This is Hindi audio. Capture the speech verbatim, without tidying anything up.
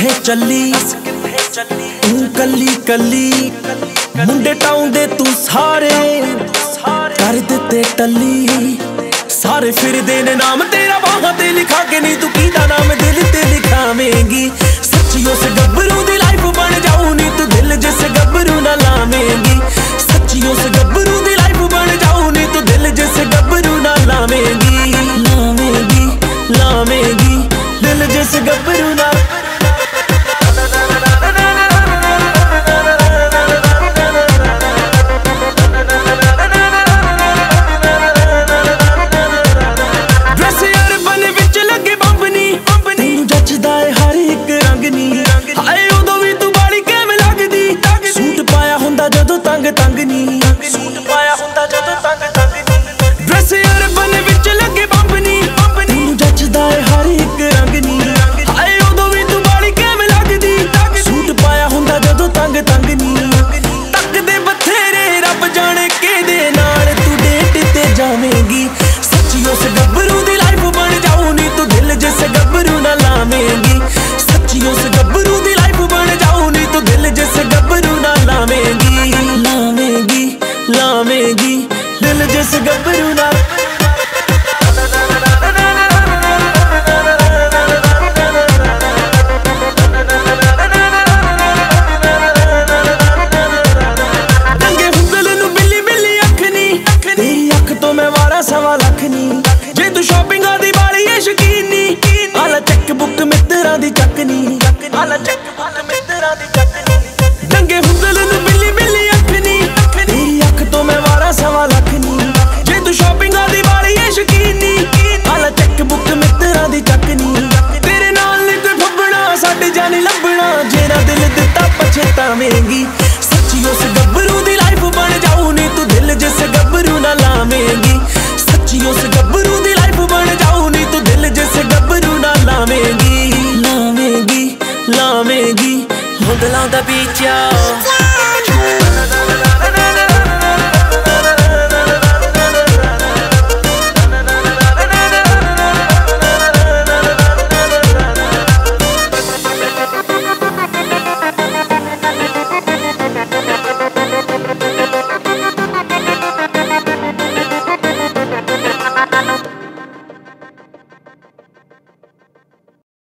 किथे चली तू कली कली मुंडे टाउंदे तू सारे कर दिते टली सारे फिरदे ने नाम तेरा बाहां ते लिखा के नहीं तू कीदा नाम दिल ते लिखावेंगी सच्ची उस गब्बरू दी लाइफ बन जाऊं नी तू दिल जिस गब्बरू ना लावेंगी सच्ची उस गब्बरू दी लाइफ बन जाऊं नी तू दिल जिस गब्बरू ना लावेंगी लावेंगी लावेंगी दिल जिस गब्बरू ना तंग तंग नी सूट पाया हुंदा जदों तंग तंग नी ड्रेस यार बने विच लगे बंब नी तैनूं जचदा है हर एक रंग नी हाय उदों भी तू बाली किवें लगदी सूट पाया हुंदा जदों तंग तंग नी तकदे बथेरे रब जाने किहदे नाल तू डेट ते जावेंगी सच्ची उस गब्बरू दी लाइफ बन जाऊं नी तू दिल जिस गब्बरू ना लावेंगी सच्ची उस गब्बरू दी लाइफ बन जाऊं नी तू दिल जिस गब्बरू ना लावेंगी लावेंगी लावेंगी दिल जिस गब्बरू ना दंगे हुंदल नूं बिल्ली बिल्ली अख नी तेरी अख तो मैं वारा सवा लख नी जे तू शॉपिंग दी बाली है शकीन नी आला चेक बुक मित्तरां दी चक नी आला चेक बुक मित्तरां दी चक नी दंगे हुंदल नूं बिल्ली बिल्ली सवा लख नी जे तू शॉपिंग दी बाली है शकीन नी आला चेक बुक मित्तरां दी चक नी तेरे नाल नी कोई फब्बना साडे जानी लभना जेरा दिल दिता पछतावेंगी सच्ची उस गब्बरू दी लाइफ बन जाऊं नी तू दिल जिस गब्बरू ना लावेंगी सच्ची उस गब्बरू दी लाइफ बन जाऊं नी तू दिल जिस गब्बरू ना लावेंगी लावेंगी लावेंगी मुंडलां दा बीचा